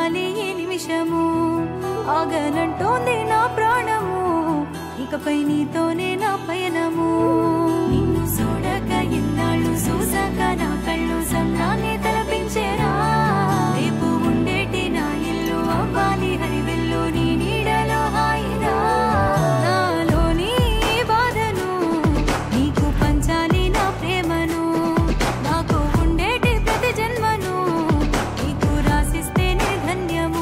అవ్వాలి ఈ నిమిషము, ఆగనంటోంది నా ప్రాణము, ఇకపై నీతోనే నా పయనము. నిన్ను చూడక ఎన్నాళ్ళు చూసాక నా కళ్ళు సంద్రాన్ని తలపించేరా, రేపు ఉండేటి నా ఇల్లు అవ్వాలి హరివెల్లు నీ నీడలో హాయిరా. నాలోని బాధను నీకు పంచాలి నా ప్రేమను, నాకు ఉండేటి ప్రతి జన్మను నీకు రాసిస్తేనే ధన్యము.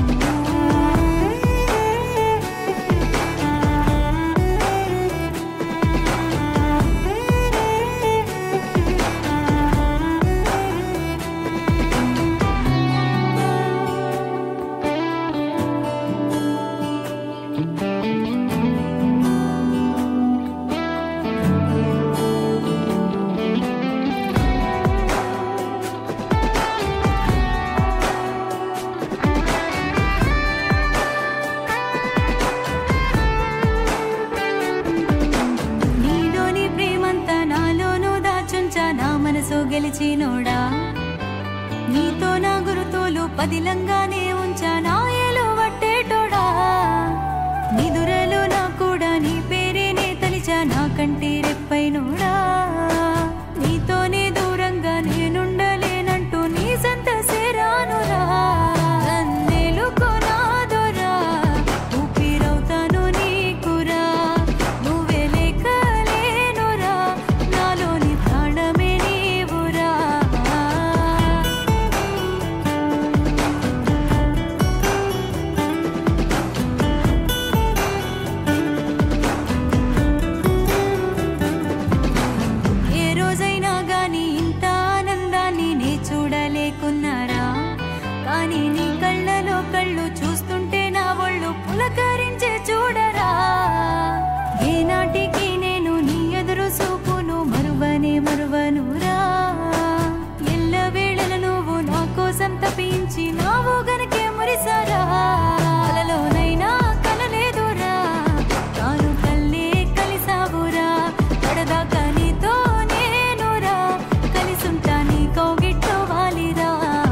నీలోని ప్రేమంతా నాలోనూ దాచుంచా నా మనసు గెలిచినోడా, నీతో నా గురుతోలు పదిలంగానే ఉంచా నా ఏలు వట్టేటోడా. నిదురలో నా కూడా నీ పేరేనే తలిచా నా కంటి రెప్పైనోడా, నీతోనే దూరంగా నేనుండలేనంటూ నీ సంత సేరానురా. నన్నేలుకో నాదోరా, ఊపిరవుతాను నీకురా, నువ్వే లేకలేనురా, నాలోని ప్రాణమే నీవురా. ఏ రోజైనా గాని ఇంత ఆనందాన్ని నే చూడలేకున్నారా, కానీ నీ కళ్ళలో కళ్ళు చూస్తుంటే నా ఒళ్ళు పులకరించే చూడరా. ఏనాటికి నేను నీ ఎదురు చూపును మరువనురా, ఎల్లవేళల నువ్వు నా కోసం తప్పించి నావు గనకే మురిసారా. కలలోనైనా కలలేదురా, తాను కల్లే కలిసావురా, పడదాకా నీతో నేనురా, కలిసుంటా నీ కౌగిట్లో వాలిరా.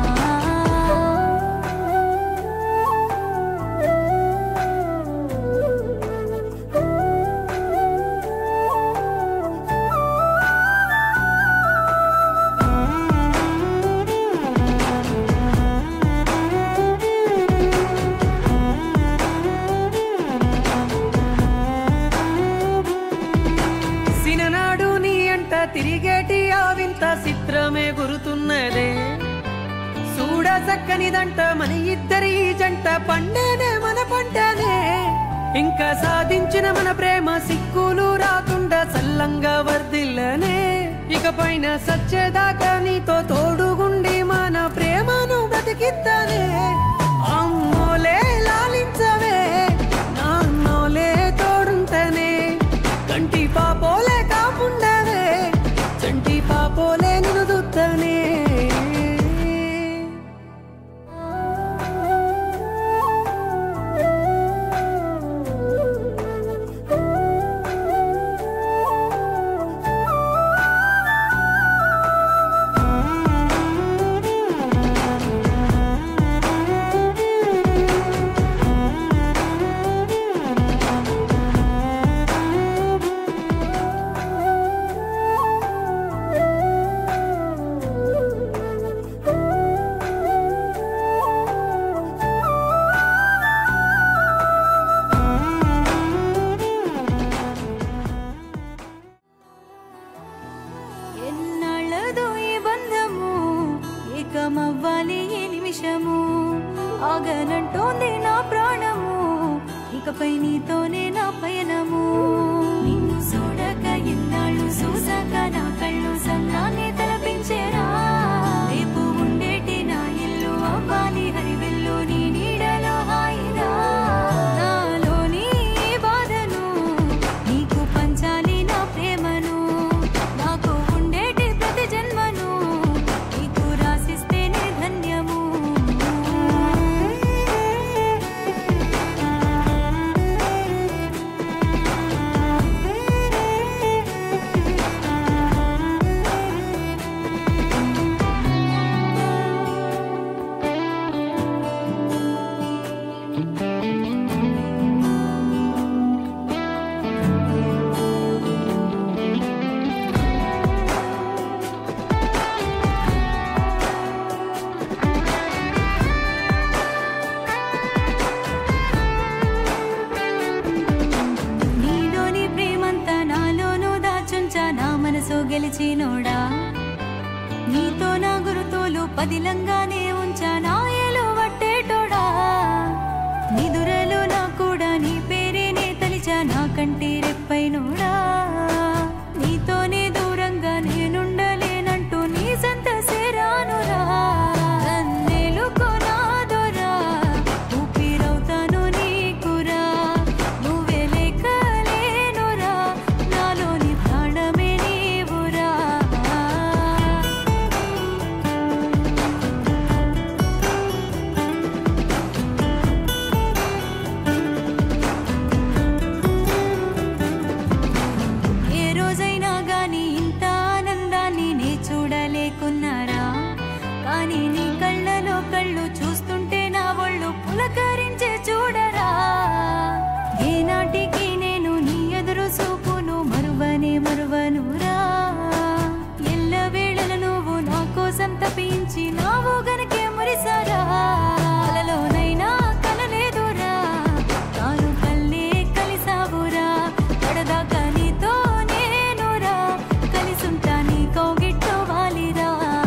సిననాడు నీ అంట తిరిగేటి ఆ వింత చిత్రమే గురుతున్నదే, చూడ చక్కనిదంట మన ఇద్దరి ఈ జంట, పండేనే మన పంటనే. ఇంకా సాధించిన మన ప్రేమ సిక్కులు రాకుండా చల్లంగా వర్దిల్లనే, ఇకపైన సచ్చేదాకా నీతో తోడుగుండి మన ప్రేమను బ్రతికిద్దనే. అమ్మోలే లాలించవే, నాన్నోలే తోడుంటనే, కంటి పాపోలే కాపుండవే, చంటి పాపోలే నిన్ను దుత్తనే. ఎన్నాళ్ళదో ఈ బంధము, ఏకమవ్వాలి ఈ నిమిషము, ఆగనంటోంది నా ప్రాణము, ఇకపై నీతోనే నా పయనము. నిన్ను చూడక ఎన్నాళ్ళు చూసాక నా కళ్ళు సంద్రాన్ని తలపించేరా, రేపు ఉండేటి నా ఇల్లు అవ్వాలి హరివెల్లు నీ నీడలో హాయిరా. నాలోని బాధను నీకు పంచాలి నా ప్రేమను, నాకు ఉండేటి ప్రతి జన్మను నీకు రాసిస్తేనే ధన్యము. పదిలంగానే ఉంచా నాయలు వట్టేటోడా నిదురలో నా కూడా నీ పేరేనే తలిచా నా కంటి రెప్పైనోడా నీతోనే దూరంగా నేనుండలేనంటూ నీ సంత సేరానురా కన్నెలుకోనాదోరా ఊపిరవుతాను నీకురా నువ్వే లేకలేనురా నాలోని ప్రాణమే నీవురా ఏ రోజైనా గాని ఇంత ఆనందాన్ని నే చూడలేకున్నారా కానీ నీ కళ్ళలో కళ్ళు చూస్తుంటే నా ఒళ్ళు పులకరించే చూడరా ఏనాటికి నేను నీ ఎదురు చూపును మరువనురా ఎల్లవేళల నువ్వు నా కోసం తప్పించి నావు గనకే మురిసారా కలలోనైనా కలలేదురా తాను కల్లే కలిసావురా పడదాకా నీతో నేనురా కలిసుంటా నీ కౌగిట్లో వాలిరా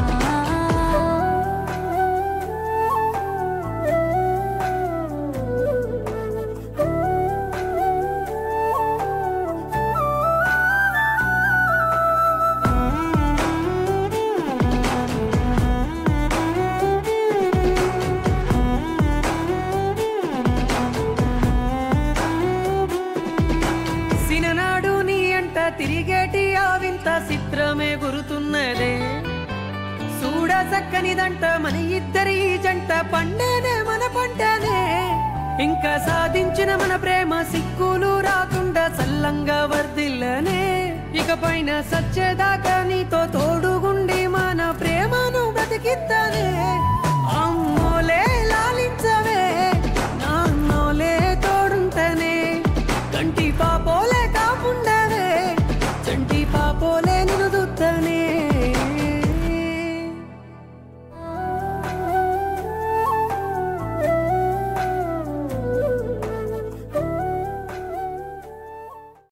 సిననాడు నీ అంట తిరిగేటి ఆ వింత చిత్రమే గురుతున్నదే చూడ చక్కనిదంట మన ఇద్దరి జంట పండేనే మన పంటనే ఇంకా సాధించిన మన ప్రేమ సిక్కులు రాకుండా చల్లంగా వర్దిల్లనే ఇకపైన సచ్చేదాకా నీతో తోడుగుండి మన ప్రేమను బ్రతికిద్దనే